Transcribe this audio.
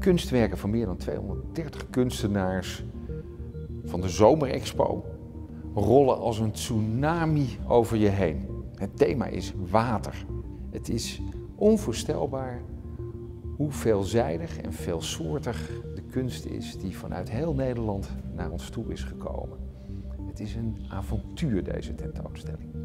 Kunstwerken van meer dan 230 kunstenaars van de Zomerexpo rollen als een tsunami over je heen. Het thema is water. Het is onvoorstelbaar hoe veelzijdig en veelsoortig de kunst is die vanuit heel Nederland naar ons toe is gekomen. Het is een avontuur, deze tentoonstelling.